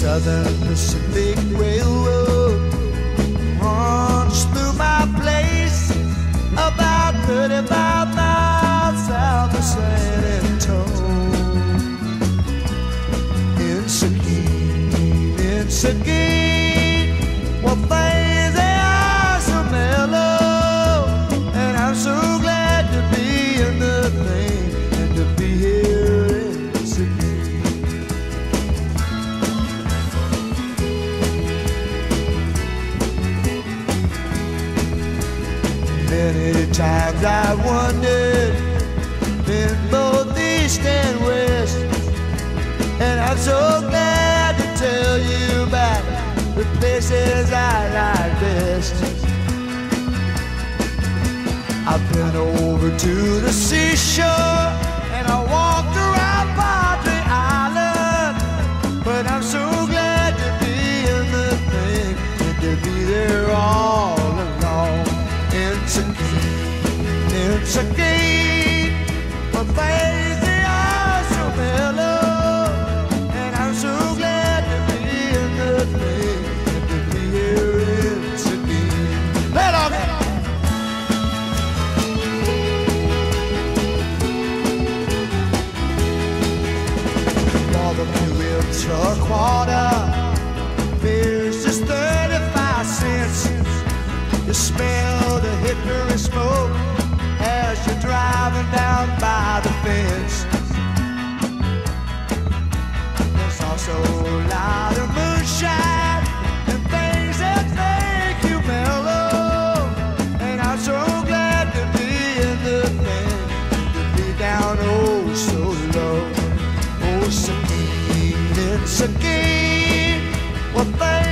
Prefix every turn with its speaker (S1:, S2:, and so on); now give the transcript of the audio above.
S1: Southern Pacific Railroad runs through my place, about 35 miles south of San Antonio. In Seguin, well, things they are so mellow, and I'm so glad to be in the thing and to be here in Seguin. Many times I wondered in both east and west, and I'm so glad to tell you about the places I like best. I've been over to the seashore and I walked around Padre Island, but I'm so glad to be in the thing and to be there all alone. In Seguin, but things they are so mellow, and I'm so glad to be in the thing and to be here in Seguin. Let on it. For the few inch of water, beer's just 35 cents. You smell the hickory smoke as you're driving down by the fence. There's also a lot of moonshine and things that make you mellow, and I'm so glad to be in the thing, to be down oh so low. Oh, Seguin, in Seguin, well,